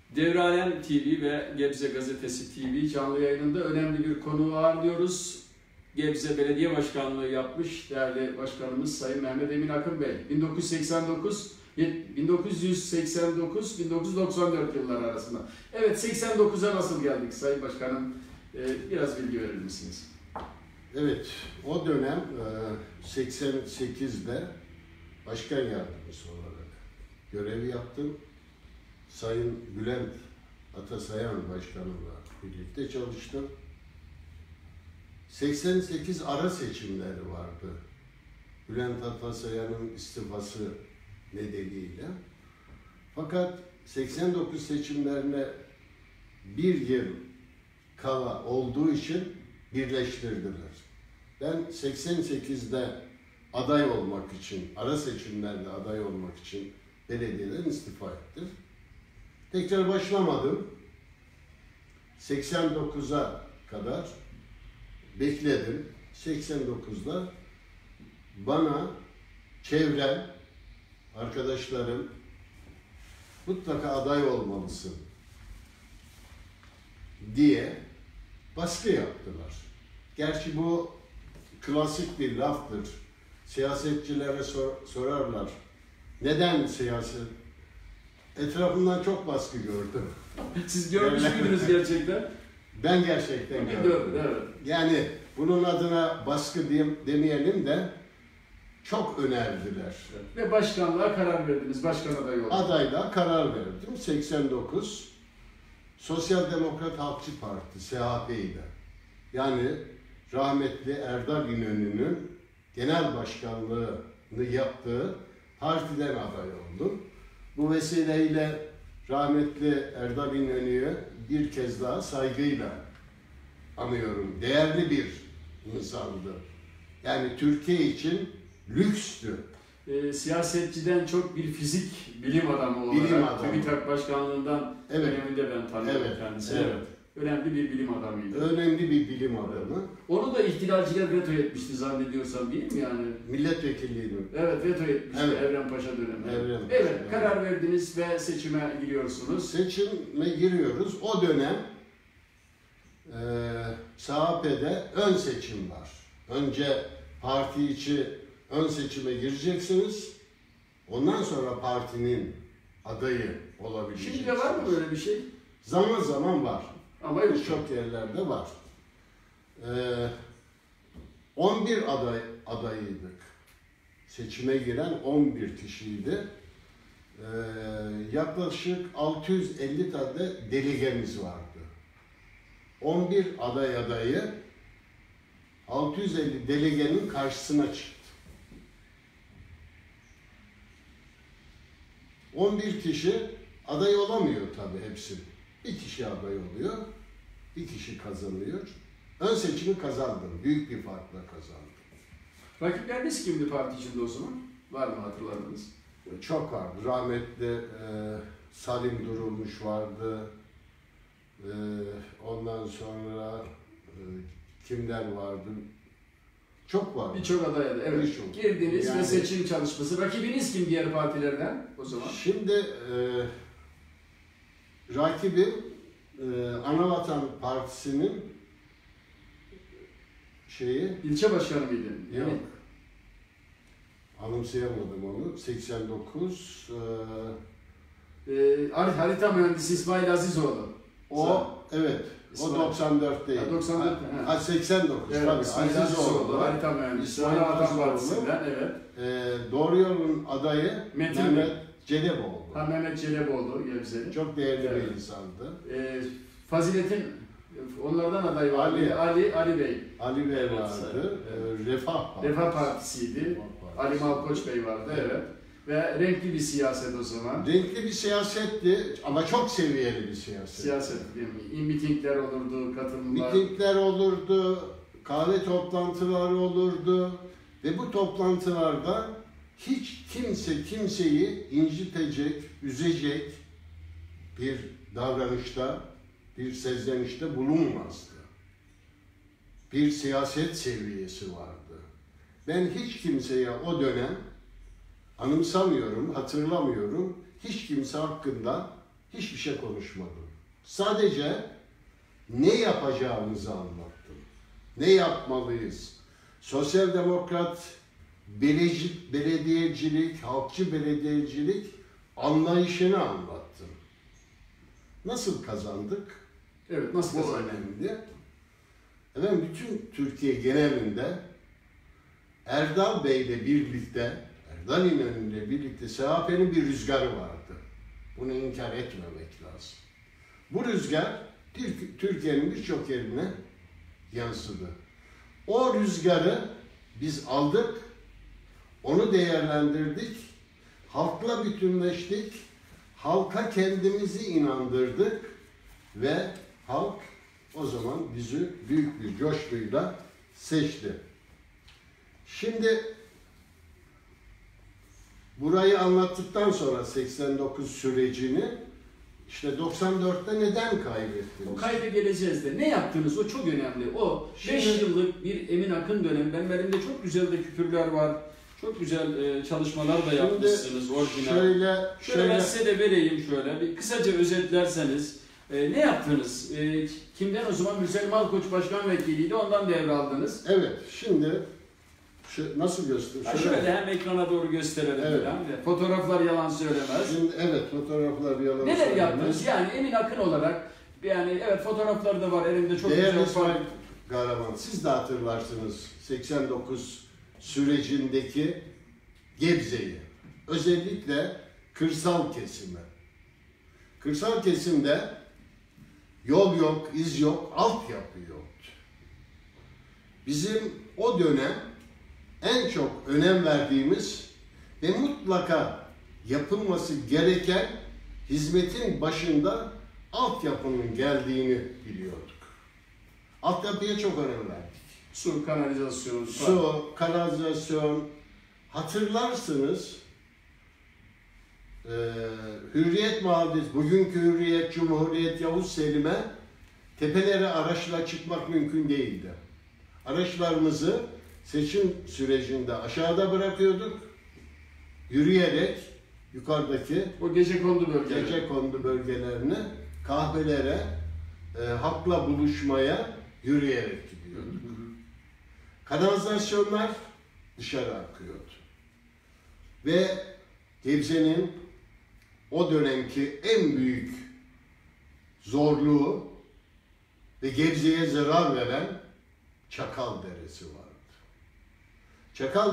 Devralem TV ve Gebze Gazetesi TV canlı yayınında önemli bir konuğu ağırlıyoruz. Gebze Belediye Başkanlığı yapmış değerli başkanımız Sayın Mehmet Emin Akın Bey. 1989-1994 yılları arasında. Evet, 89'a nasıl geldik Sayın Başkanım? Biraz bilgi verir misiniz? Evet, o dönem 88'de başkan yardımcısı olarak görev yaptım. Sayın Bülent Atasayan Başkanımla birlikte çalıştım. 88 ara seçimleri vardı. Bülent Atasayan'ın istifası nedeniyle. Fakat 89 seçimlerine bir yıl kala olduğu için birleştirdiler. Ben 88'de aday olmak için, ara seçimlerde aday olmak için belediyeden istifa ettim. Tekrar başlamadım. 89'a kadar bekledim. 89'da bana çevrem, arkadaşlarım mutlaka aday olmalısın diye baskı yaptılar. Gerçi bu klasik bir laftır. Siyasetçilere sorarlar. Neden siyaset? Etrafından çok baskı gördüm. Siz görmüş müydünüz gerçekten? Ben gerçekten gördüm. Evet. Yani bunun adına baskı demeyelim de çok önerdiler. Ve başkanlığa karar verdiniz, başkan adayı oldunuz. Adayla karar verdim. 89 Sosyal Demokrat Halkçı Parti, SHP'ydi. Yani rahmetli Erdal İnönü'nün genel başkanlığını yaptığı partiden aday oldum. Bu vesileyle rahmetli Erdal İnönü'yü bir kez daha saygıyla anıyorum. Değerli bir insandı. Yani Türkiye için lükstü. Siyasetçiden çok bir fizik bilim adamı olarak TÜBİTAK Başkanlığından döneminde ben tanıyorum kendisini. Evet. Önemli bir bilim adamıydı. Önemli bir bilim adamı. Onu da ihtilalciler veto etmişti zannediyorsam, değil mi yani? Milletvekilliğini. Evet, veto etmişti Evren Paşa döneminde. Evet, karar verdiniz ve seçime giriyorsunuz. Seçime giriyoruz. O dönem SHP'de ön seçim var. Önce parti içi ön seçime gireceksiniz. Ondan sonra partinin adayı olabileceksiniz. Şimdi de var mı böyle bir şey? Zaman zaman var. Ama birçok yerlerde var. 11 adayıydık. Seçime giren 11 kişiydi. Yaklaşık 650 tane delegemiz vardı. 11 adayı 650 delegenin karşısına çıktı. 11 kişi aday olamıyor tabii hepsi. Bir kişi aday oluyor, bir kişi kazanıyor. Ön seçimi kazandım, büyük bir farkla kazandım. Rakipleriniz kimdi parti içinde o zaman? Var mı hatırladınız? Çok vardı. Rahmetli Salim Durulmuş vardı. Ondan sonra kimler vardı? Çok vardı. Birçok adaydı, evet. Girdiniz yani, ve seçim çalışması. Rakibiniz kim diğer partilerden o zaman? Şimdi rakibim Anavatan Partisi'nin İlçe başkanı mıydı? Yok. Anımsayamadım onu. 89 harita mühendisi İsmail Azizoğlu. Evet. O 94'teydi. 94. 89 evet, tabii. Azizoğlu. Harita mühendisi. Anavatan Partisi'nden, evet. Doğru Yol'un adayı Mehmet Celeboğlu. Mehmet Celeboğlu Gebze'li. Çok değerli bir insandı. Fazilet'in onlardan aday var. Ali Bey. Ali Bey vardı. Refah Partisi'ydi. Ali Malkoç Bey vardı, evet. Ve renkli bir siyaset o zaman. Renkli bir siyasetti ama çok seviyeli bir siyaset. Siyaset değil mi? Mitingler olurdu, katılımlar. Mitingler olurdu, kahve toplantıları olurdu. Ve bu toplantılarda hiç kimse kimseyi incitecek, üzecek bir davranışta, bir sezlenişte bulunmazdı. Bir siyaset seviyesi vardı. Ben hiç kimseye o dönem anımsamıyorum, hatırlamıyorum. Hiç kimse hakkında hiçbir şey konuşmadım. Sadece ne yapacağımızı anlattım. Ne yapmalıyız? Sosyal demokrat belediyecilik, halkçı belediyecilik anlayışını anlattım. Nasıl kazandık? Evet, nasıl Bu kazandık? önemli. Efendim bütün Türkiye genelinde Erdal Bey'le birlikte, Erdal İnönü'yle birlikte SHP'nin bir rüzgarı vardı. Bunu inkar etmemek lazım. Bu rüzgar Türkiye'nin birçok yerine yansıdı. O rüzgarı biz aldık, onu değerlendirdik, halkla bütünleştik, halka kendimizi inandırdık ve halk o zaman bizi büyük bir coşkuyla seçti. Şimdi burayı anlattıktan sonra 89 sürecini işte 94'te neden kaybettiniz? O kayda geleceğiz de. Ne yaptınız? O çok önemli. O 5 yıllık bir Emin Akın dönemi. Benim elimde çok güzel de küpürler var. Çok güzel çalışmalar da yapmışsınız. Orijinal. Şöyle ben size de vereyim şöyle. Bir kısaca özetlerseniz. Ne yaptınız? Kimden o zaman? Mürsel Malkoç Başkan Vekiliydi. Ondan devraldınız. Evet. Şimdi nasıl göstereyim? Şöyle hem ekrana doğru gösterelim. Evet. Falan. Fotoğraflar yalan söylemez. Şimdi evet, fotoğraflar yalan Neler söylemez. yaptınız? Yani Emin Akın olarak, yani evet fotoğrafları da var elimde, çok Değerli güzel. İsmail Kahraman, siz de hatırlarsınız 89 sürecindeki Gebze'yi. Özellikle kırsal kesimi. Kırsal kesimde yol yok, iz yok, altyapı yoktu. Bizim o dönem en çok önem verdiğimiz ve mutlaka yapılması gereken hizmetin başında altyapının geldiğini biliyorduk. Altyapıya çok önem verdik. Su, kanalizasyon, Su, kanalizasyon. Hatırlarsınız Hürriyet Mahallesi, bugünkü Hürriyet, Cumhuriyet, Yavuz Selim'e tepelere araçla çıkmak mümkün değildi. Araçlarımızı seçim sürecinde aşağıda bırakıyorduk. Yürüyerek yukarıdaki o gecekondu bölgelerine, kahvelere, halkla buluşmaya yürüyerek gidiyorduk. Kanalizasyonlar dışarı akıyordu. Ve Gebze'nin o dönemki en büyük zorluğu ve Gebze'ye zarar veren Çakal Deresi vardı. Çakal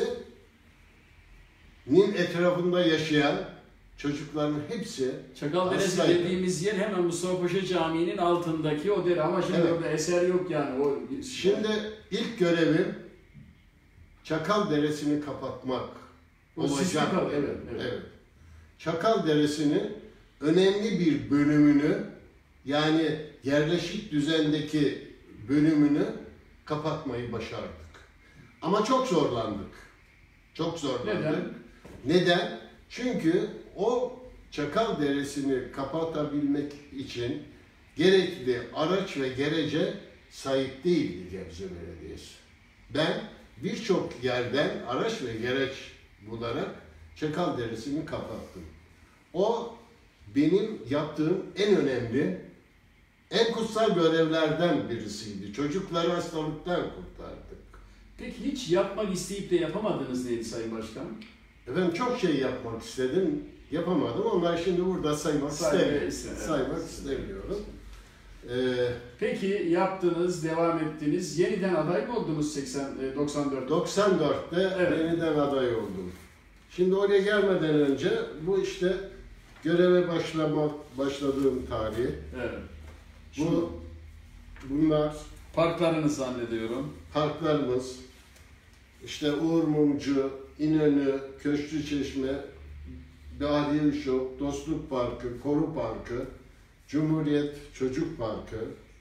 Deresi'nin etrafında yaşayan çocukların hepsi Çakal Deresi dediğimiz yer hemen Mustafa Paşa Camii'nin altındaki o dere ama şimdi evet. Orada eser yok yani. Şimdi ilk görevim Çakal Deresi'ni kapatmak olacak. Evet. Çakal Deresi'nin önemli bir bölümünü, yani yerleşik düzendeki bölümünü kapatmayı başardık. Ama çok zorlandık. Çok zorlandık. Neden? Çünkü o Çakal Deresi'ni kapatabilmek için gerekli araç ve gerece sahip değildi Gebze Belediyesi. Ben birçok yerden araç ve gereç bularak Çakal Deresi'ni kapattım. O benim yaptığım en önemli, en kutsal görevlerden birisiydi. Çocukları hastalıktan kurtardık. Peki hiç yapmak isteyip de yapamadınız neydi Sayın Başkan? Efendim çok şey yapmak istedim, yapamadım. Onlar şimdi burada saymak istemiyorum. Peki yaptınız, devam ettiniz. Yeniden aday mı oldunuz 94'te? 94'te evet. Yeniden aday oldum. Şimdi oraya gelmeden önce bu işte göreve başladığım tarih. Evet. Bunlar parklarınız zannediyorum. Parklarımız. İşte Uğur Mumcu, İnönü, Köşkü Çeşme, Dahriye Uşak, Dostluk Parkı, Koru Parkı, Cumhuriyet Çocuk Parkı.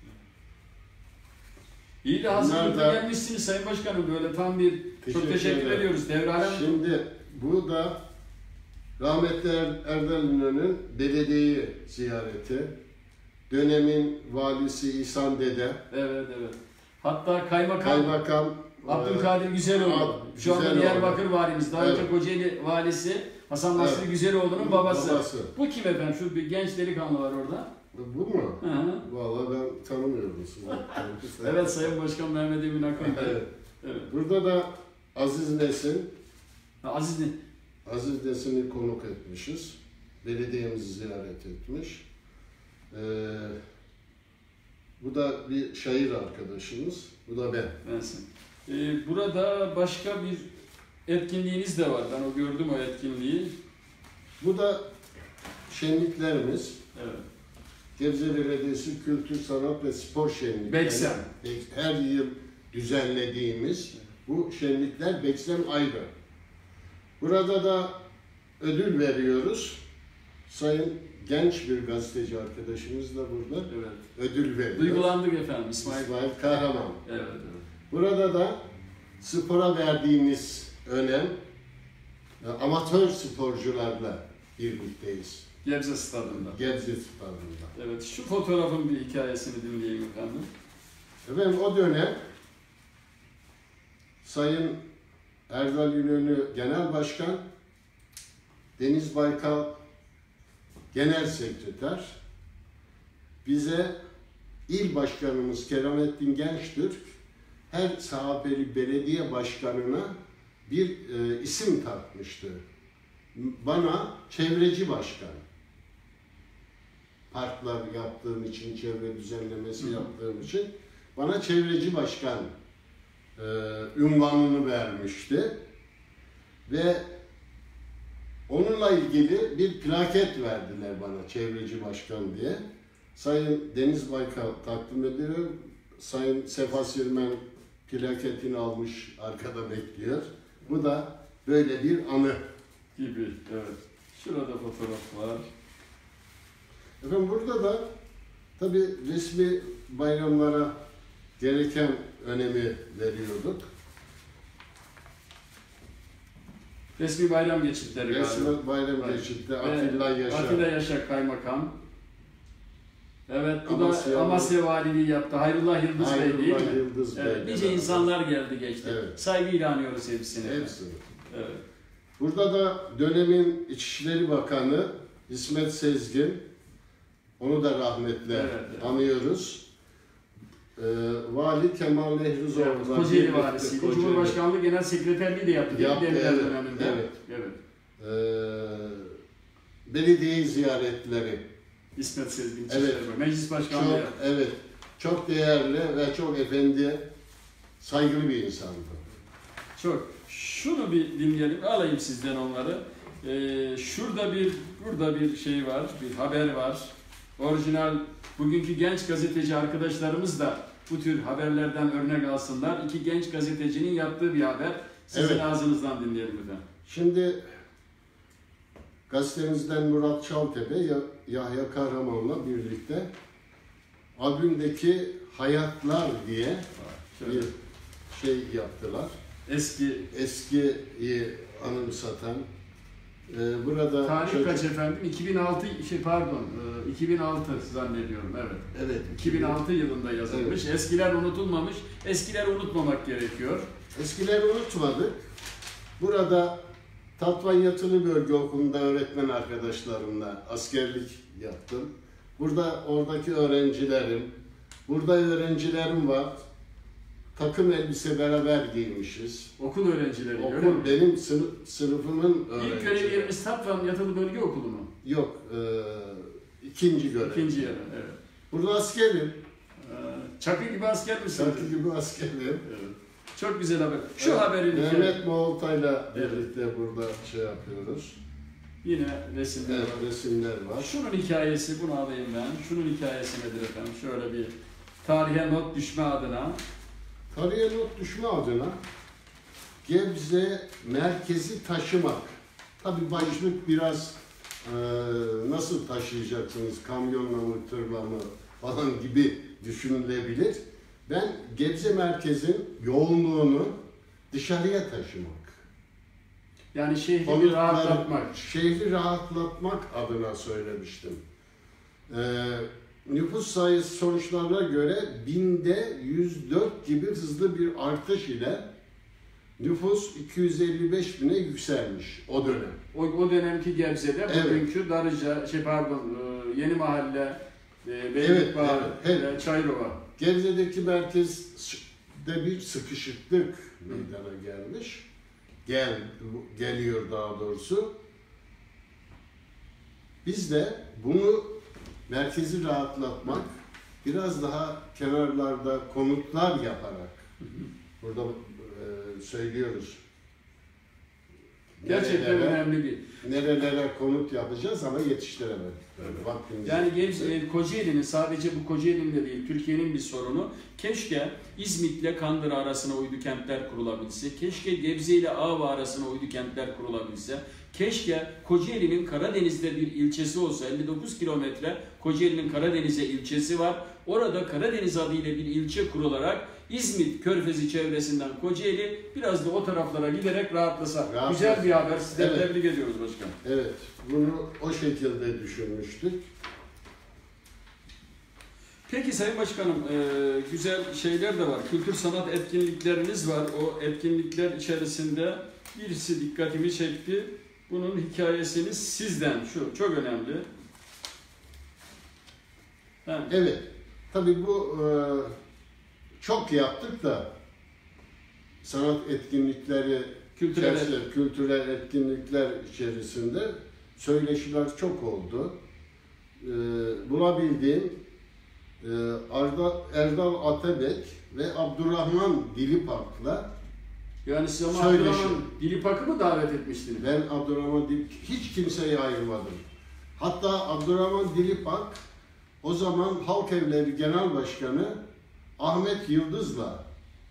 İyi de hazırlıklı gelmişsiniz Sayın Başkanım, böyle tam bir çok teşekkür ediyoruz. Devralen. Şimdi bu da rahmetli Erdal İnönü'nün belediyeyi ziyareti. Dönemin valisi İhsan Dede. Evet. Hatta kaymakam Abdülkadir Güzeloğlu. Şu anda Diyarbakır valimiz. Daha önce Kocaeli valisi Hasan Basri Evet. Güzeloğlu'nun babası. Babası. Bu kim efendim? Şu bir genç delikanlı var orada. Bu mu? Hı hı. Vallahi ben tanımıyorum sizi. Evet, Sayın Başkan Mehmet Emin Akın. Evet. Evet. Burada da Aziz Nesin. Aziz ne? Aziz Nesin'i konuk etmişiz. Belediyemizi ziyaret etmiş. Bu da bir şair arkadaşımız. Bu da ben. Bensin. Burada başka bir etkinliğiniz de var. Ben gördüm o etkinliği. Bu da şenliklerimiz. Evet. Gebze Belediyesi Kültür, Sanat ve Spor Şenlikleri. Beksem. Her yıl düzenlediğimiz bu şenlikler Beksem ayrı. Burada da ödül veriyoruz. Sayın genç bir gazeteci arkadaşımız da burada Evet. ödül veriyor. Duygulandık efendim İsmail. İsmail Kahraman. Evet, evet. Burada da spora verdiğimiz önem, amatör sporcularla birlikteyiz. Gebze Stadı'nda. Gebze Stadı'nda. Evet, şu fotoğrafın bir hikayesini dinleyelim efendim. Efendim o dönem Sayın Erdal İnönü Genel Başkan, Deniz Baykal Genel Sekreter, bize İl Başkanımız Keramettin Gençtürk her sahabeli belediye başkanına bir isim takmıştı. Bana çevreci başkan. Parklar yaptığım için, çevre düzenlemesi yaptığım için bana çevreci başkan unvanını vermişti. Ve onunla ilgili bir plaket verdiler bana çevreci başkan diye. Sayın Deniz Baykal takdim ediyor. Sayın Sefa Sirmen plaketini almış, arkada bekliyor. Bu da böyle bir anı. Gibi, evet. Şurada fotoğraf var. Efendim burada da tabii resmi bayramlara gereken önemi veriyorduk. Resmi bayram geçitleri galiba. Resmi bayram geçitti. Atilla Yaşar. Atilla Yaşar Kaymakam. Evet, bu Amasya, da Amasya Valiliği yaptı. Hayrullah Yıldız Bey değil mi? Yıldız Evet, Bey. nice insanlar geldi geçti. Evet. Saygıyla anıyoruz hepsini. Hepsini. Evet. Burada da dönemin İçişleri Bakanı İsmet Sezgin, onu da rahmetle Evet. anıyoruz. Vali Kemal Nehrizoğlu. Kocaeli Valisi. Cumhurbaşkanlığı Genel Sekreterliği de yaptı. Yaptı, Demirel evet, döneminde. evet. Evet. Belediye ziyaretleri. İsmet Sezgin. Evet. Meclis Başkanlığı yaptı. Evet. Çok değerli ve çok efendi, saygılı bir insandı. Çok. Şunu bir dinleyelim. Alayım sizden onları. Burada bir şey var, bir haber var. Orijinal, bugünkü genç gazeteci arkadaşlarımız da bu tür haberlerden örnek alsınlar. İki genç gazetecinin yaptığı bir haber. Sizin Evet. ağzınızdan dinleyelim efendim. Şimdi gazetemizden Murat Çaltepe, Yahya Kahraman'la birlikte albümdeki Hayatlar diye Şöyle. bir şey yaptılar. Eskiyi anımsatan. Burada Tarih kaç efendim? 2006 2006 zannediyorum, evet. Evet. 2006 yılında yazılmış. Evet. Eskiler unutulmamış. Eskileri unutmamak gerekiyor. Eskileri unutmadık. Burada Tatvan Yatılı Bölge Okulu'nda öğretmen arkadaşlarımla askerlik yaptım. Oradaki öğrencilerim, burada öğrencilerim var. Takım elbise beraber giymişiz. Okul öğrencileri, öyle mi? Okul benim sınıfımın İlk öğrencileri. görevlerimiz Tatvan Yatılı Bölge Okulu mu? Yok, ikinci görev. İkinci yarı, evet. Burada askerim. Çakı gibi asker misiniz? Şarkı gibi askerim. Evet. Çok güzel haber. Şu Evet, haberin Mehmet Moğoltay'la birlikte burada şey yapıyoruz. yine resimler Evet, var. resimler var. Şunun hikayesi, bunu alayım ben. Şunun hikayesi nedir efendim? Şöyle bir tarihe not düşme adına. Tarihe not düşme adına Gebze merkezi taşımak. Tabii başlık biraz nasıl taşıyacaksınız, kamyonla mı, tırla mı falan gibi düşünülebilir. Ben Gebze merkezin yoğunluğunu dışarıya taşımak. Yani şehri Konutları, rahatlatmak. Şehri rahatlatmak adına söylemiştim. Nüfus sayısı sonuçlarına göre binde 104 gibi hızlı bir artış ile Nüfus 255 bine yükselmiş o dönem. O dönemki Gebze'de Evet. bugünkü Darıca, Yeni Mahalle, Beylikbağ, Çayırova. Gebze'deki merkezde bir sıkışıklık meydana gelmiş. Geliyor daha doğrusu. Biz de bunu merkezi rahatlatmak, biraz daha kenarlarda konutlar yaparak, burada söylüyoruz. Gerçekten önemli bir. Nerelere konut yapacağız ama yetiştiremedik. Yani Kocaeli'nin, sadece bu Kocaeli'nin de değil, Türkiye'nin bir sorunu. Keşke İzmit'le Kandıra arasına uydu kentler kurulabilse, keşke Gebze ile Ağva arasına uydu kentler kurulabilse, keşke Kocaeli'nin Karadeniz'de bir ilçesi olsa, 59 kilometre Kocaeli'nin Karadeniz'e ilçesi var. Orada Karadeniz adıyla bir ilçe kurularak İzmit Körfezi çevresinden Kocaeli biraz da o taraflara giderek rahatlasa. Güzel bir haber. Sizleri tebrik ediyoruz başkanım. Evet, bunu o şekilde düşünmüştük. Peki Sayın Başkanım, güzel şeyler de var. Kültür sanat etkinlikleriniz var. O etkinlikler içerisinde birisi dikkatimi çekti. Bunun hikayesini sizden, şu çok önemli. Evet, tabii bu çok yaptık da sanat etkinlikleri, kültürel etkinlikler içerisinde söyleşiler çok oldu. Bulabildiğim Erdal Atabek ve Abdurrahman Dilipak'la yani siz ama Abdurrahman Dilipak'ı mı davet etmiştiniz? Ben Abdurrahman Dilipak hiç kimseyi ayırmadım. Hatta Abdurrahman Dilipak o zaman Halk Evleri Genel Başkanı Ahmet Yıldız'la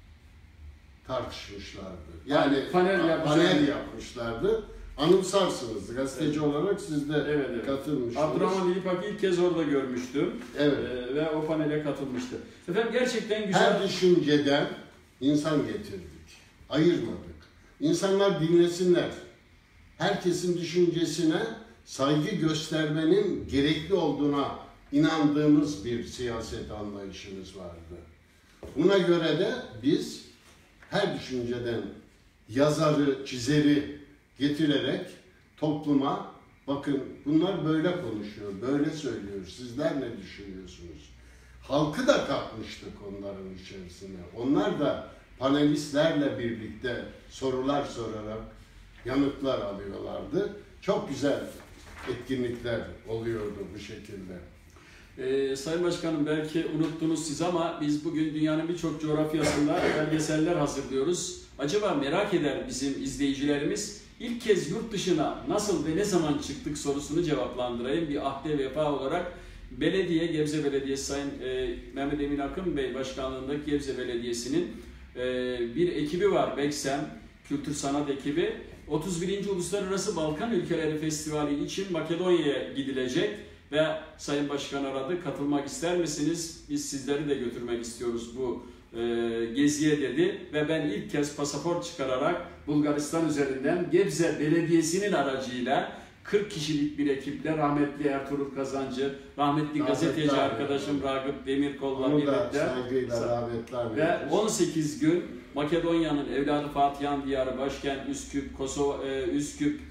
tartışmışlardı. Yani panel yapmışlardı. Anımsarsınız. Gazeteci olarak siz de katılmıştınız. Abdurrahman Dilipak'ı ilk kez orada görmüştüm. Ve o panele katılmıştı. Efendim gerçekten güzel. Her düşünceden insan getirdik. Ayırmadık. İnsanlar dinlesinler. Herkesin düşüncesine saygı göstermenin gerekli olduğuna inandığımız bir siyaset anlayışımız vardı. Buna göre de biz her düşünceden yazarı, çizeri getirerek topluma bakın bunlar böyle konuşuyor, böyle söylüyor, sizler ne düşünüyorsunuz? Halkı da katmıştık onların içerisine. Onlar da panelistlerle birlikte sorular sorarak yanıtlar alıyorlardı. Çok güzel etkinlikler oluyordu bu şekilde. Sayın Başkanım belki unuttunuz siz ama biz bugün dünyanın birçok coğrafyasında belgeseller hazırlıyoruz. Acaba merak eder bizim izleyicilerimiz ilk kez yurt dışına nasıl ve ne zaman çıktık sorusunu cevaplandırayım. Bir ahde vefa olarak Gebze Belediyesi Sayın Mehmet Emin Akın Bey Başkanlığındaki Gebze Belediyesi'nin bir ekibi var. Beksem Kültür Sanat ekibi. 31. Uluslararası Balkan Ülkeleri Festivali için Makedonya'ya gidilecek. Ve Sayın Başkan aradı, katılmak ister misiniz? Biz sizleri de götürmek istiyoruz bu geziye dedi. Ve ben ilk kez pasaport çıkararak Bulgaristan üzerinden Gebze Belediyesi'nin aracıyla 40 kişilik bir ekiple rahmetli Ertuğrul Kazancı, rahmetli gazeteci arkadaşım Ragıp Demirkol'la birlikte ve 18 gün Makedonya'nın evladı Fatihan diyarı, başkent Üsküp, Üsküp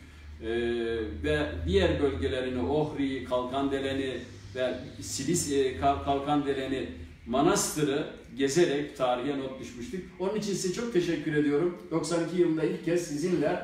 ve diğer bölgelerini, Ohri'yi, Kalkandelen'i ve Kalkandelen'i, Manastır'ı gezerek tarihe not düşmüştük. Onun için size çok teşekkür ediyorum. 92 yılında ilk kez sizinle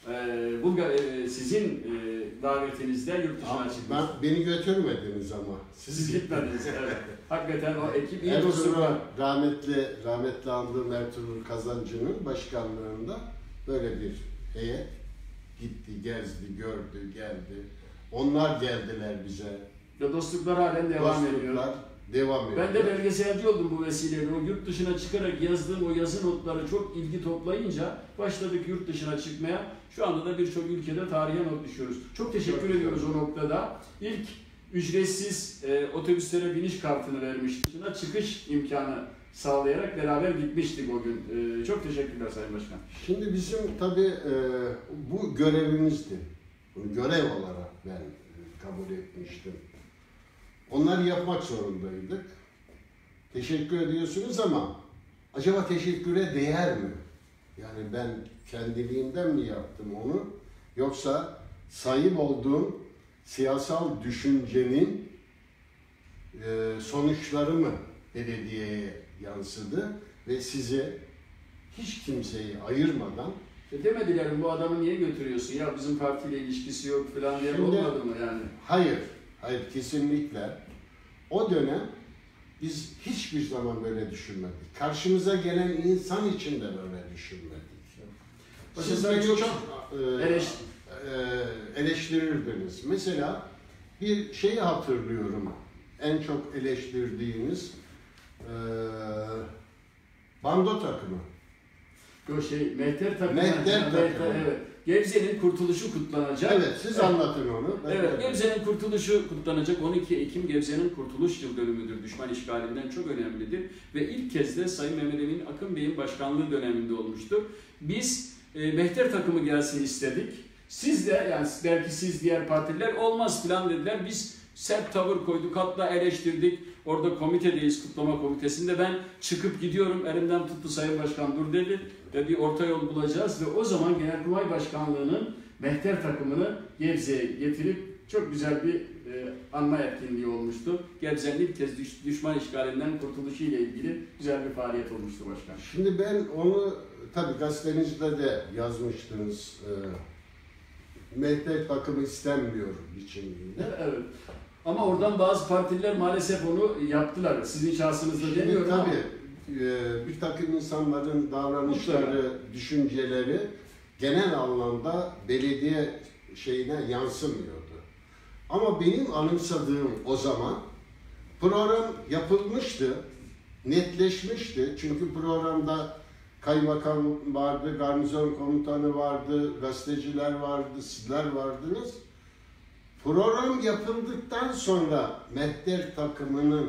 sizin davetinizde yurt dışına çıktık. Beni götürmediniz ama. Siz gitmediniz. Evet. Hakikaten o ekip iyi Ertuğrul, dostluklar. rahmetli andığım Ertuğrul Kazancı'nın başkanlığında böyle bir heyet gitti, gezdi, gördü, geldi. Onlar geldiler bize. Ve dostluklar halen devam ediyor. Ben de belgeselci oldum bu vesileyle. O yurt dışına çıkarak yazdığım o yazı notları çok ilgi toplayınca başladık yurt dışına çıkmaya. Şu anda da birçok ülkede tarihe not düşüyoruz. Çok teşekkür ediyoruz o noktada. İlk ücretsiz otobüslere biniş kartını vermiştik. Çıkış imkanı sağlayarak beraber gitmiştik o gün. Çok teşekkürler Sayın Başkan. Şimdi bizim tabii bu görevimizdi. Bunu görev olarak ben kabul etmiştim. Onları yapmak zorundaydık. Teşekkür ediyorsunuz ama acaba teşekküre değer mi? Yani ben kendiliğimden mi yaptım onu? Yoksa sahip olduğum siyasal düşüncenin sonuçları mı belediyeye yansıdı ve size hiç kimseyi ayırmadan demediler mi bu adamı niye götürüyorsun ya bizim partiyle ilişkisi yok falan diye olmadı mı yani? Hayır, kesinlikle. O dönem biz hiçbir zaman böyle düşünmedik. Karşımıza gelen insan için de böyle düşünmedik. Siz beni çok eleştirirdiniz. Mesela bir şeyi hatırlıyorum. En çok eleştirdiğiniz bando takımı. O Mehter takımı. Mehter takımı. Evet. Gebze'nin kurtuluşu kutlanacak. Evet, siz anlatın onu. Evet, Gebze'nin kurtuluşu kutlanacak. 12 Ekim Gebze'nin kurtuluş yıl dönümüdür. Düşman işgalinden çok önemlidir. Ve ilk kez de Sayın Mehmet Emin Akın Bey'in başkanlığı döneminde olmuştur. Biz Mehter takımı gelsin istedik. Siz de, yani belki siz diğer partiler olmaz falan dediler. Biz sert tavır koyduk, hatta eleştirdik. Orada komitedeyiz, kutlama komitesinde. Ben çıkıp gidiyorum, elimden tuttu Sayın Başkan dur dedi. Ve bir orta yol bulacağız ve o zaman Genelkurmay Başkanlığı'nın Mehter takımını Gebze'ye getirip çok güzel bir anma etkinliği olmuştu. Gebze'nin ilk kez düşman işgalinden kurtuluşu ile ilgili güzel bir faaliyet olmuştu başkan. Şimdi ben onu tabii gazetenizde de yazmıştınız. Mehter takımı istenmiyor biçiminde. Evet. Ama oradan bazı partililer maalesef onu yaptılar. Sizin şahsınızda demiyorum ama. Tabii bir takım insanların davranışları, düşünceleri genel anlamda belediye şeyine yansımıyordu. Ama benim anımsadığım o zaman program yapılmıştı, netleşmişti. Çünkü programda kaymakam vardı, garnizon komutanı vardı, gazeteciler vardı, sizler vardınız. Program yapıldıktan sonra Mehter takımının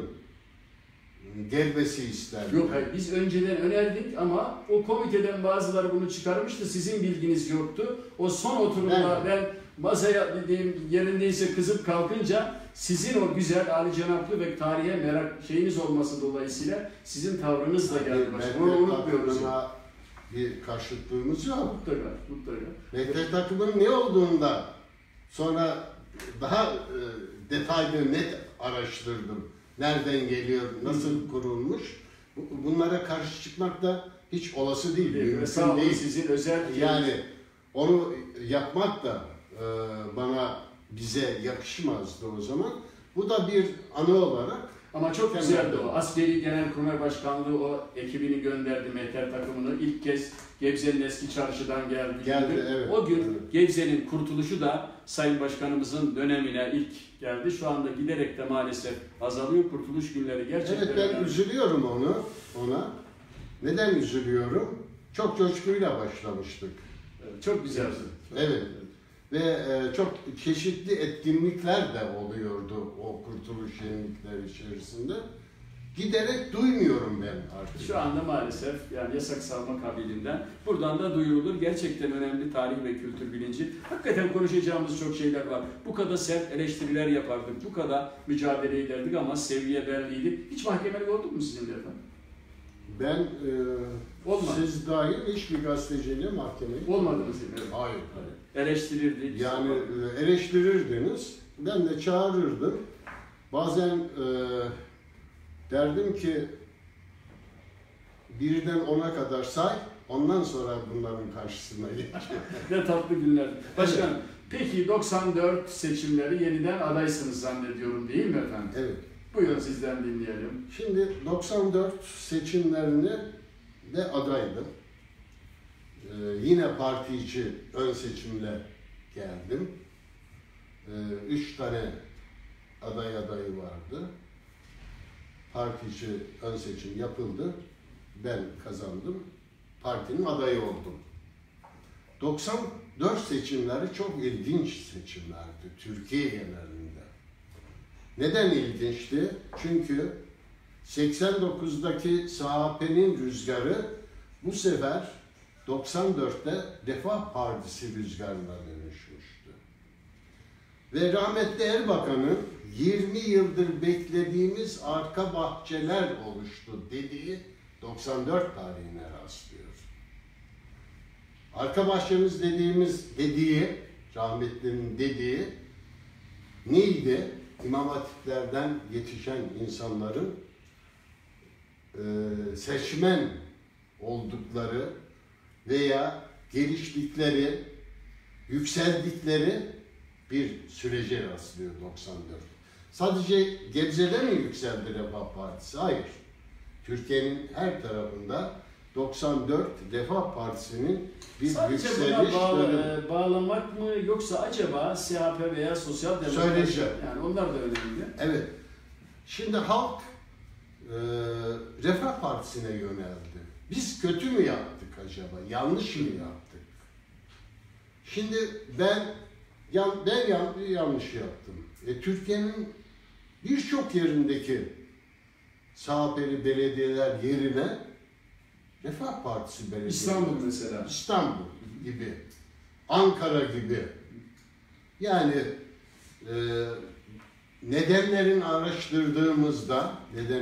gelmesi istendi. Yok hayır, biz önceden önerdik ama o komiteden bazıları bunu çıkarmıştı, sizin bilginiz yoktu. O son oturumda ben masaya dediğim yerindeyse kızıp kalkınca sizin o güzel, âlicenaplı ve tarihe merak şeyiniz olması dolayısıyla sizin tavrınız da geldi. Onu unutmuyoruz. Bir karşıtlığımız yok. Mutlaka. Mehter takımının ne olduğunda sonra daha detaylı, net araştırdım. Nereden geliyor, nasıl kurulmuş? Bunlara karşı çıkmak da hiç olası değil. Mümkün değil. Sizin özel yani onu yapmak da bize yakışmazdı o zaman. Bu da bir anı olarak. Ama çok güzeldi o. Askeri Genelkurmay Başkanlığı o ekibini gönderdi, Mehter takımını. İlk kez Gebze'nin eski çarşıdan geldi. Evet. O gün Gebze'nin kurtuluşu da Sayın Başkanımızın dönemine ilk geldi. Şu anda giderek de maalesef azalıyor. Kurtuluş günleri gerçekten. Evet, ben üzülüyorum ona. Neden üzülüyorum? Çok coşkuyla başlamıştık. Evet, çok güzeldi. Evet. Ve çok çeşitli etkinlikler de oluyordu o kurtuluş yenilikleri içerisinde. Giderek duymuyorum ben artık. Şu anda maalesef yani yasak salma kabiliğinden. Buradan da duyurulur. Gerçekten önemli tarih ve kültür bilinci. Hakikaten konuşacağımız çok şeyler var. Bu kadar sert eleştiriler yapardık. Bu kadar mücadele ederdik ama seviye belliydi. Hiç mahkemelik olduk mu sizinle efendim? Ben siz dahil hiçbir gazeteciyle mahkemelik olmadınız yine. Hayır. Eleştirirdik. Yani eleştirirdiniz. Ben de çağırırdım. Bazen derdim ki birden 10'a kadar say, ondan sonra bunların karşısına geç. Ne tatlı günler. Başkanım, peki 94 seçimleri yeniden adaysınız zannediyorum değil mi efendim? Evet. Buyurun sizden dinleyelim. Şimdi 94 seçimlerinde de adaydım. Yine parti içi ön seçimle geldim. 3 tane adayı vardı. Parti içi ön seçim yapıldı. Ben kazandım. Partinin adayı oldum. 94 seçimleri çok ilginç seçimlerdi Türkiye genelinde. Neden ilginçti? Çünkü 89'daki SHP'nin rüzgarı bu sefer 94'te Refah Partisi rüzgarına dönüşmüştü. Ve rahmetli Erbakan'ın 20 yıldır beklediğimiz arka bahçeler oluştu dediği 94 tarihine rastlıyor. Arka bahçemiz dediği, rahmetlinin dediği neydi? İmam hatiplerden yetişen insanların seçmen oldukları veya geliştikleri, yükseldikleri bir sürece rastlıyor 94. Sadece Gebze'de mi yükseldi Refah Partisi? Hayır. Türkiye'nin her tarafında 94 Refah Partisi'nin bir sadece yükseliş buna bağlamak mı, yoksa acaba CHP veya Sosyal Demokrasi? Yani onlar da önemli. Evet. Şimdi halk Refah Partisi'ne yöneldi. Biz kötü mü yaptık acaba? Yanlış mı yaptık? Şimdi ben yanlış yaptım. Türkiye'nin birçok yerindeki CHP'li belediyeler yerine Refah Partisi belediyeleri. İstanbul mesela. İstanbul gibi, Ankara gibi. Yani nedenlerini araştırdığımızda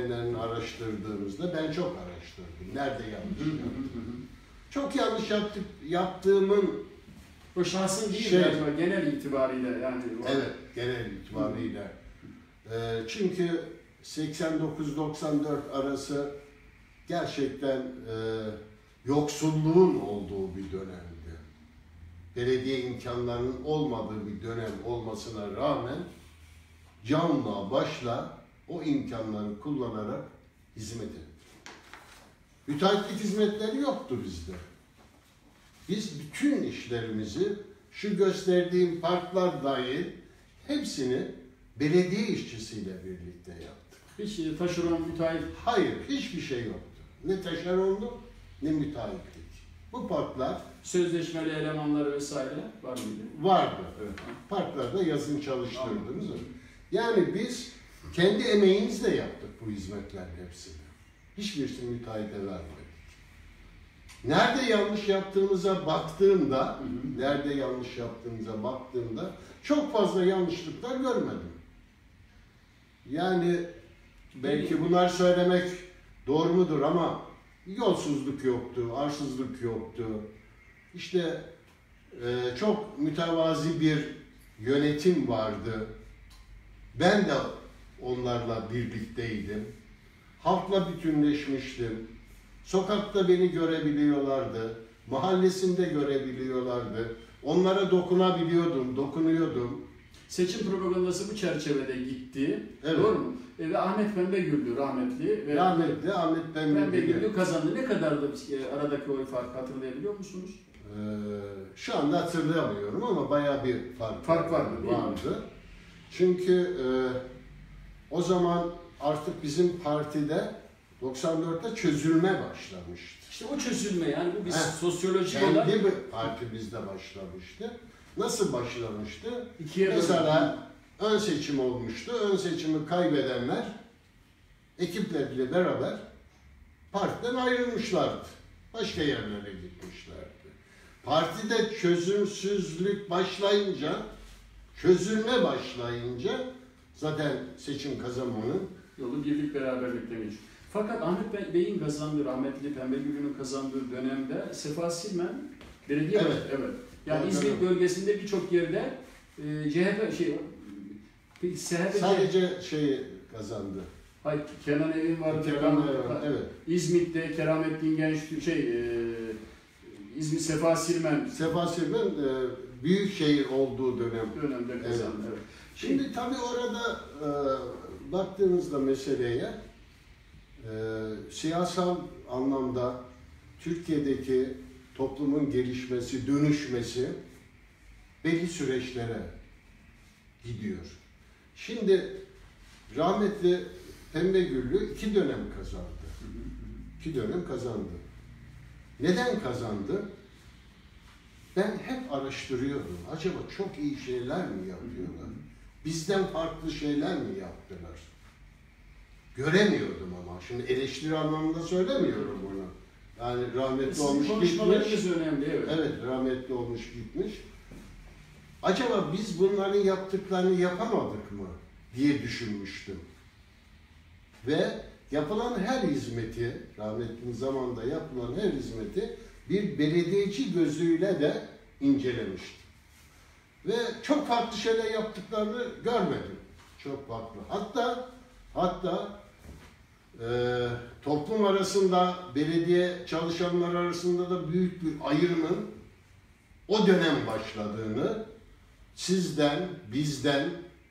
ben çok araştırdım. Nerede yanlış yaptım? Çok yanlış yaptığımın o şahsın değil galiba, genel itibariyle yani. Evet, genel itibariyle. Çünkü 89-94 arası gerçekten yoksulluğun olduğu bir dönemdi. Belediye imkanlarının olmadığı bir dönem olmasına rağmen canla başla o imkanları kullanarak hizmet ettik. Müteahhitlik hizmetleri yoktu bizde. Biz bütün işlerimizi, şu gösterdiğim parklar dahil hepsini belediye işçisiyle birlikte yaptık. Hiç taşeron, müteahhit? Hayır, hiçbir şey yoktu. Ne taşeronluk, ne müteahhitlik. Bu parklar sözleşmeli elemanları vesaire var mıydı? Vardı. Evet. Parklarda yazın çalıştırdığımız. Yani biz kendi emeğimizle yaptık bu hizmetlerin hepsini. Hiçbirisini müteahhite vermedik. Nerede yanlış yaptığımıza baktığımda, çok fazla yanlışlıklar görmedim. Yani belki bunlar söylemek doğru mudur ama yolsuzluk yoktu, arsızlık yoktu. İşte çok mütevazi bir yönetim vardı. Ben de onlarla birlikteydim. Halkla bütünleşmiştim. Sokakta beni görebiliyorlardı. Mahallesinde görebiliyorlardı. Onlara dokunuyordum. Seçim propagandası bu çerçevede gitti. Evet. Doğru mu? Ve Ahmet Pembegül'dü rahmetli. Rahmetli Ahmet Pembegül kazandı. Ne kadardı aradaki oy farkı, hatırlayabiliyor musunuz? Şu anda hatırlayamıyorum ama bayağı bir fark vardı. Çünkü o zaman artık bizim partide 94'te çözülme başlamıştı. İşte o çözülme, yani bu biz sosyoloji olarak kendi partimizde başlamıştı. Nasıl başlamıştı? Mesela ön seçim olmuştu. Ön seçimi kaybedenler ekipleriyle beraber partiden ayrılmışlardı. Başka yerlere gitmişlerdi. Partide çözülme başlayınca zaten seçim kazanmanın yolu birlik beraberlikle geçiyor. Fakat Ahmet Bey'in kazandığı, rahmetli Pembegül'ün kazandığı dönemde Sefa Silmen belediye evet. Yani İzmir bölgesinde birçok yerde sadece kazandı. Hayır, Kenan Evin vardı. Evet. İzmit'te Keramettin Genç İzmir Sefa Silmen büyük şehir olduğu dönemde kazandı. Evet. Şimdi tabii orada baktığınızda meseleye siyasal anlamda Türkiye'deki toplumun gelişmesi, dönüşmesi belli süreçlere gidiyor. Şimdi rahmetli Pembegüllü 2 dönem kazandı. Neden kazandı? Ben hep araştırıyordum. Acaba çok iyi şeyler mi yapıyorlar? Bizden farklı şeyler mi yaptılar? Göremiyordum ama. Şimdi eleştiri anlamında söylemiyorum bunu. Yani rahmetli olmuş gitmiş. Önemli, evet. Evet, rahmetli olmuş gitmiş. Acaba biz bunların yaptıklarını yapamadık mı diye düşünmüştüm. Ve yapılan her hizmeti, rahmetlinin zamanında yapılan her hizmeti bir belediyeci gözüyle de incelemiştim. Ve çok farklı şeyler yaptıklarını görmedim. Çok farklı. Hatta toplum arasında, belediye çalışanlar arasında da büyük bir ayrımın o dönem başladığını, sizden, bizden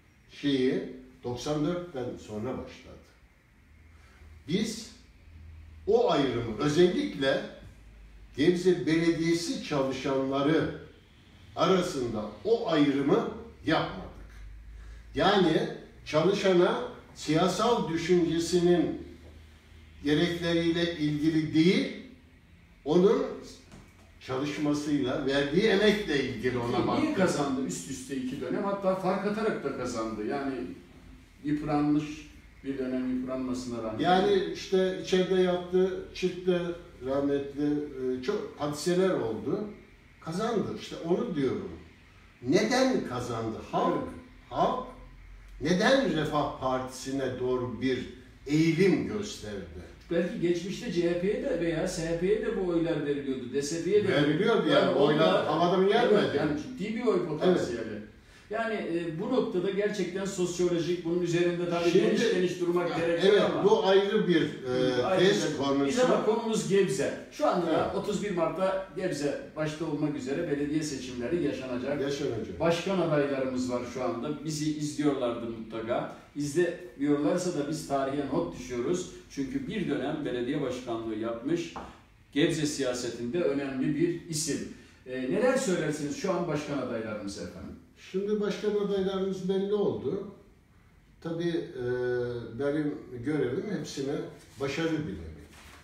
94'ten sonra başladı. Biz o ayrımı özellikle Gebze Belediyesi çalışanları arasında o ayrımı yapmadık. Yani çalışana siyasal düşüncesinin gerekleriyle ilgili değil, onun çalışmasıyla, verdiği emekle ilgili ona baktık. Niye kazandı üst üste 2 dönem? Hatta fark atarak da kazandı. Yani yıpranmış bir dönem yıpranmasına rağmen. Yani işte içeride yattı, çıktı rahmetli, çok hadiseler oldu. Kazandı. İşte onu diyorum. Neden kazandı? Halk neden Refah Partisi'ne doğru bir eğilim gösterdi? Belki geçmişte CHP'ye de veya SHP'ye de bu oylar veriliyordu. DSP'ye de veriliyordu yani oylar havadan gelmedi. Evet, yani ciddi bir oy potansiyeli. Evet. Yani bu noktada gerçekten sosyolojik, bunun üzerinde tabii geniş durmak gerekiyor evet, ama. Evet, bu ayrı bir tez konusu. Biz ama konumuz Gebze. Şu anda 31 Mart'ta Gebze başta olmak üzere belediye seçimleri yaşanacak. Başkan adaylarımız var şu anda. Bizi izliyorlardı mutlaka. İzlemiyorlarsa da biz tarihe not düşüyoruz. Çünkü bir dönem belediye başkanlığı yapmış, Gebze siyasetinde önemli bir isim. Neler söylersiniz şu an başkan adaylarımız efendim? Şimdi başkan adaylarımız belli oldu. Tabii benim görevim hepsine başarı dilemek.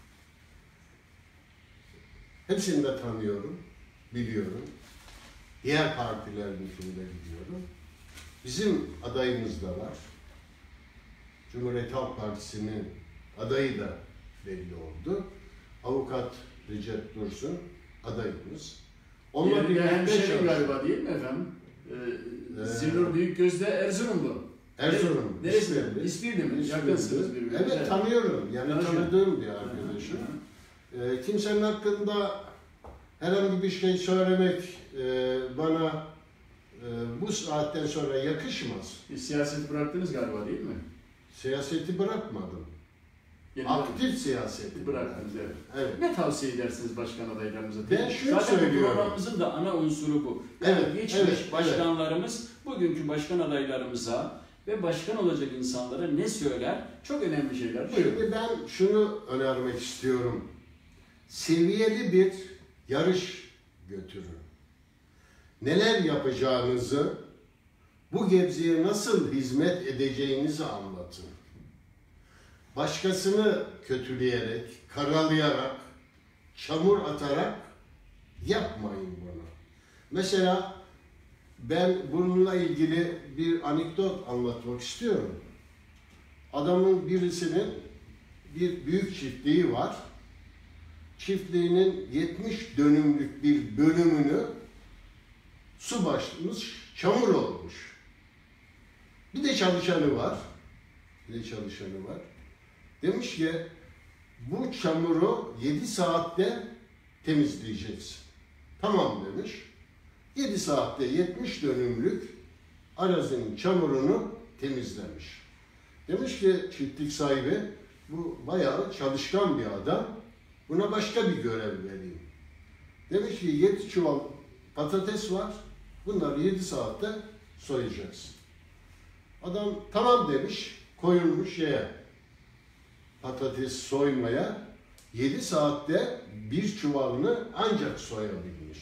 Hepsini de tanıyorum, biliyorum. Diğer partilerinkini de biliyorum. Bizim adayımız da var. Cumhuriyet Halk Partisi'nin adayı da belli oldu. Avukat Recep Dursun adayımız. Onunla birlikte galiba değil mi efendim? Zilur Büyükgöz'de Erzurumlu. Erzurum. İspirli mi? Yakınsınız birbirine. Evet, tanıyorum. Yani tanıdığım bir arkadaşım. Kimsenin hakkında herhangi bir şey söylemek bana bu saatten sonra yakışmaz. Siyaseti bıraktınız galiba değil mi? Siyaseti bırakmadım. Aktif siyaseti bıraktınız, evet. Ne tavsiye edersiniz başkan adaylarımıza? Ben şunu zaten söylüyorum. programımızın da ana unsuru bu. Yani geçmiş başkanlarımız bugünkü başkan adaylarımıza ve başkan olacak insanlara ne söyler? Çok önemli şeyler. Buyurun. Şimdi ben şunu önermek istiyorum. Seviyeli bir yarış götürün. Neler yapacağınızı, bu Gebze'ye nasıl hizmet edeceğinizi anlatın. Başkasını kötüleyerek, karalayarak, çamur atarak yapmayın bunu. Mesela ben bununla ilgili bir anekdot anlatmak istiyorum. Adamın birisinin bir büyük çiftliği var. Çiftliğinin 70 dönümlük bir bölümünü su basmış, çamur olmuş. Bir de çalışanı var. Demiş ki bu çamuru 7 saatte temizleyeceksin. Tamam demiş. 7 saatte 70 dönümlük arazinin çamurunu temizlemiş. Demiş ki çiftlik sahibi, bu bayağı çalışkan bir adam, buna başka bir görev vereyim. Demiş ki 7 çuval patates var, bunları 7 saatte soyacaksın. Adam tamam demiş, koyulmuş patates soymaya, 7 saatte bir çuvalını ancak soyabilmiş.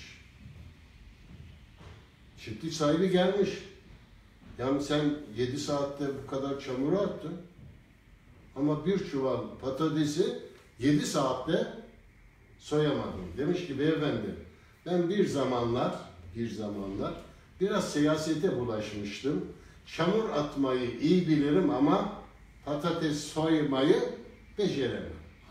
Çiftlik sahibi gelmiş. Yani sen 7 saatte bu kadar çamuru attın ama bir çuval patatesi 7 saatte soyamadın. Demiş ki beyefendi, ben bir zamanlar biraz siyasete bulaşmıştım. Çamur atmayı iyi bilirim ama patates soymayı beceremem.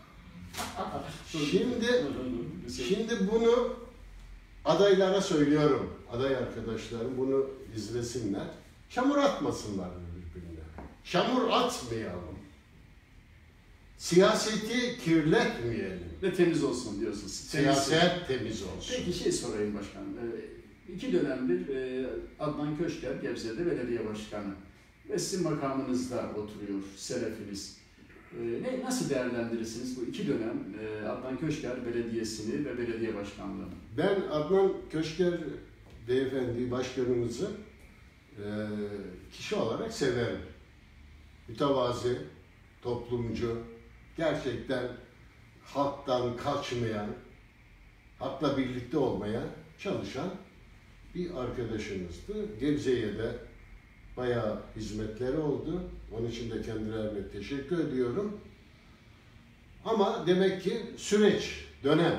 Şimdi bunu adaylara söylüyorum. Aday arkadaşlarım bunu izlesinler. Çamur atmasınlar birbirine. Çamur atmayalım. Siyaseti kirletmeyelim. Ve temiz olsun diyorsunuz. Siyaset temiz olsun. Peki sorayım başkanım. 2 dönemdir Adnan Köşker Gebze'de belediye başkanı ve sizin makamınızda oturuyor selefiniz. Nasıl değerlendirirsiniz bu 2 dönem Adnan Köşker Belediyesi'ni ve belediye başkanlığını? Ben Adnan Köşker beyefendi başkanımızı kişi olarak severim. Mütevazi, toplumcu, gerçekten halktan kaçmayan, halkla birlikte olmaya çalışan bir arkadaşımızdı. Gebze'ye de bayağı hizmetleri oldu. Onun için de kendilerine teşekkür ediyorum. Ama demek ki süreç, dönem,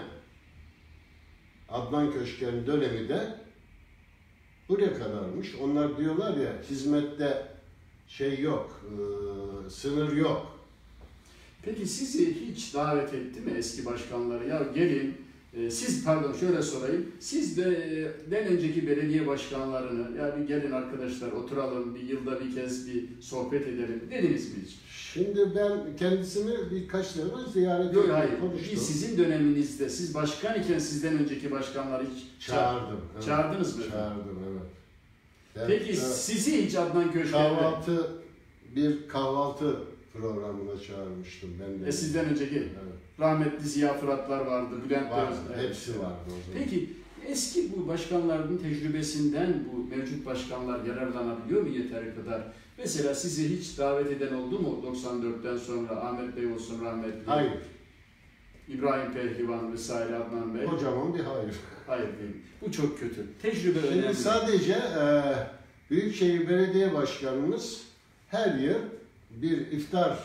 Adnan Köşker'in dönemi de buraya kadarmış. Onlar diyorlar ya, hizmette şey yok, sınır yok. Peki sizi hiç davet etti mi eski başkanları? Ya gelin, şöyle sorayım. Siz de önceki belediye başkanlarını, ya bir gelin arkadaşlar oturalım, bir yılda bir kez bir sohbet edelim dediniz mi hiç? Şimdi ben kendisini birkaç sefer ziyaret ettim, konuştum. Sizin döneminizde, siz başkan iken sizden önceki başkanları hiç çağırdım. Çağırdınız mı? Çağırdım, evet. Peki sizi hiç Adnan Köşker'de... Bir kahvaltı programına çağırmıştım ben de. Sizden önceki? Evet. Rahmetli Ziya Fıratlar vardı, Bülent vardı, hepsi vardı o zaman. Peki eski bu başkanların tecrübesinden bu mevcut başkanlar yararlanabiliyor mu yeteri kadar? Mesela sizi hiç davet eden oldu mu 94'ten sonra Ahmet Bey olsun rahmetli? Hayır. İbrahim Pehlivan vesaire Adnan Bey? Kocaman bir hayır. Hayır değil. Bu çok kötü. Tecrübe Şimdi önemli. Sadece Büyükşehir Belediye Başkanımız her yıl bir iftar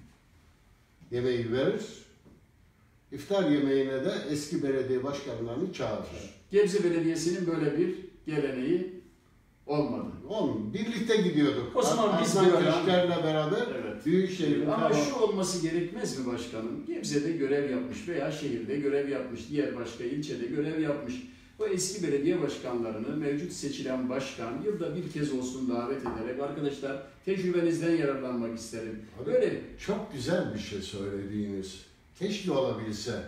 yemeği verir. İftar yemeğine de eski belediye başkanlarını çağırır. Gebze Belediyesi'nin böyle bir geleneği olmadı. Birlikte gidiyorduk. O zaman biz Adnan Köşker'le beraber evet. Büyükşehir'in... Ama şu olması gerekmez mi başkanım? Gebze'de görev yapmış veya şehirde görev yapmış, diğer başka ilçede görev yapmış. O eski belediye başkanlarını mevcut seçilen başkan yılda bir kez olsun davet ederek arkadaşlar tecrübenizden yararlanmak isterim. Böyle çok güzel bir şey söylediğiniz. Keşke olabilse.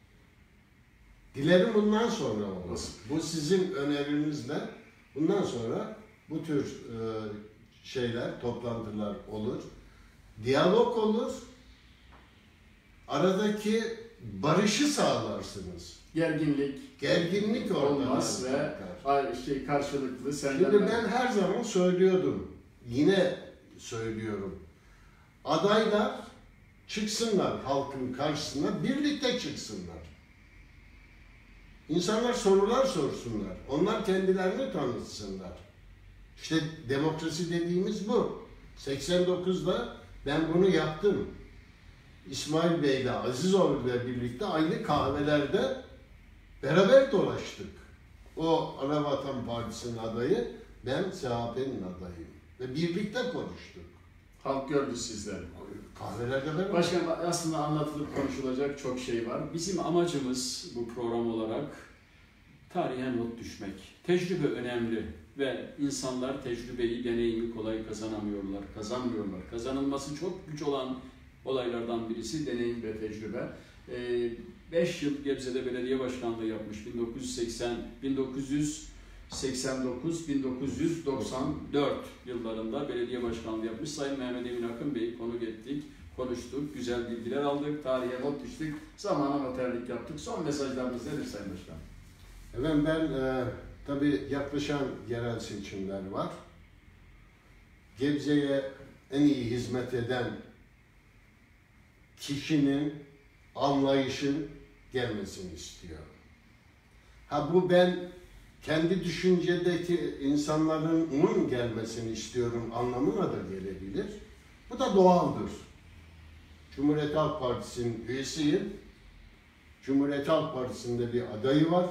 Dilerim bundan sonra olmasın. Bu sizin önerinizle bundan sonra bu tür şeyler, toplantılar olur. Diyalog olur. Aradaki barışı sağlarsınız. Gerginlik olmaz ve karşılıklı Şimdi ben her zaman söylüyordum. Yine söylüyorum. Adaylar çıksınlar halkın karşısına, birlikte çıksınlar. İnsanlar sorular sorsunlar. Onlar kendilerini tanıtsınlar. İşte demokrasi dediğimiz bu. 89'da ben bunu yaptım. İsmail Bey'le, Azizoğlu'yla birlikte aynı kahvelerde beraber dolaştık. O Anavatan Partisi'nin adayı, ben CHP'nin adayıyım. Ve birlikte konuştuk. Halk gördü sizleri. Kahvelerde beraber. Başkanım aslında anlatılıp konuşulacak çok şey var. Bizim amacımız bu program olarak tarihe not düşmek. Tecrübe önemli ve insanlar tecrübeyi, deneyimi kolay kazanmıyorlar. Kazanılması çok güç olan olaylardan birisi deneyim ve tecrübe. 5 yıl Gebze'de belediye başkanlığı yapmış. 1989-1994 yıllarında belediye başkanlığı yapmış. Sayın Mehmet Emin Akın Bey'i konuk ettik, konuştuk, güzel bilgiler aldık, tarihe not düştük, zamana noterlik yaptık. Son mesajlarınız nedir Sayın Başkan? Efendim ben tabii yaklaşan yerel seçimler var. Gebze'ye en iyi hizmet eden kişinin anlayışın gelmesini istiyorum. Bu ben kendi düşüncedeki insanların gelmesini istiyorum anlamına da gelebilir. Bu da doğaldır. Cumhuriyet Halk Partisi'nin üyesiyim. Cumhuriyet Halk Partisi'nde bir adayı var.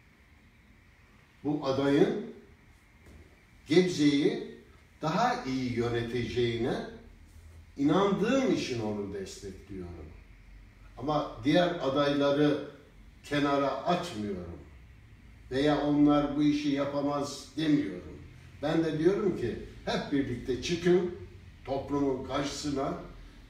Bu adayın Gebze'yi daha iyi yöneteceğine inandığım için onu destekliyorum. Ama diğer adayları kenara atmıyorum. Veya onlar bu işi yapamaz demiyorum. Ben de diyorum ki hep birlikte çıkın toplumun karşısına,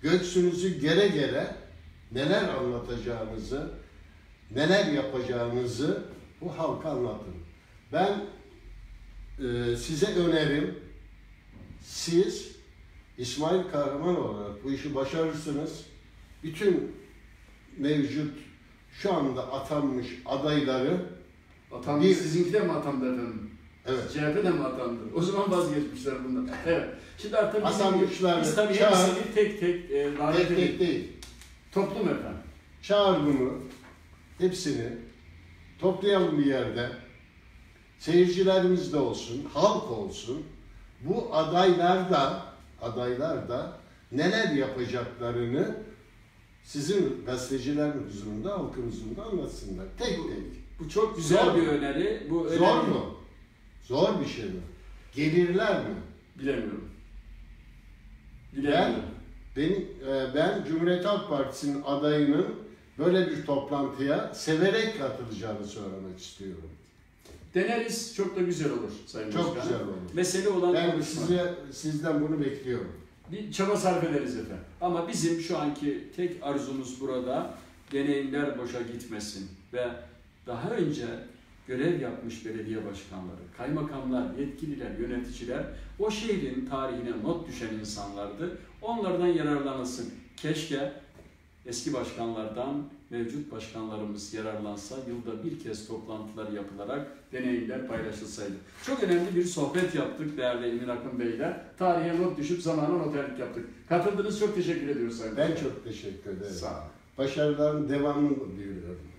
göğsünüzü gere gere neler anlatacağınızı, neler yapacağınızı bu halka anlatın. Ben size önerim, siz İsmail Kahraman olarak bu işi başarırsınız. Bütün mevcut şu anda atanmış adayları Atandı, sizinki de mi atandı efendim? Evet. CHP de mi atandı? O zaman vazgeçmişler bundan. Evet. Şimdi artık Atanmışlar, tabii hepsini tek tek davet tek edip değil. toplum efendim. Çağır bunu, hepsini toplayalım bir yerde. Seyircilerimiz de olsun, halk olsun. Bu adaylar da neler yapacaklarını sizin gazetecilerin huzurunda, halkın huzurunda anlatsınlar. Tek tek. Bu çok güzel Zor bir mu? öneri. Bu Zor öneri... mu? Zor bir şey mi? Gelirler mi? Bilemiyorum. Bilemiyorum. Ben Cumhuriyet Halk Partisi'nin adayının böyle bir toplantıya severek katılacağını söylemek istiyorum. Deneriz, çok da güzel olur Sayın Başkan. Çok güzel olur. Mesele olan Ben konuşma. sizden bunu bekliyorum. Bir çaba sarf ederiz efendim. Ama bizim şu anki tek arzumuz burada deneyimler boşa gitmesin ve daha önce görev yapmış belediye başkanları, kaymakamlar, yetkililer, yöneticiler o şehrin tarihine not düşen insanlardı. Onlardan yararlanılsın. Keşke eski başkanlardan mevcut başkanlarımız yararlansa, yılda bir kez toplantılar yapılarak deneyimler paylaşılsaydı. Çok önemli bir sohbet yaptık değerli Emin Akın Bey'le. Tarihe not düşüp zamana noterlik yaptık. Katıldığınız çok teşekkür ediyoruz Sayın Ben Başkan. çok teşekkür ederim. Sağ olun. Başarıların devamını diliyorum.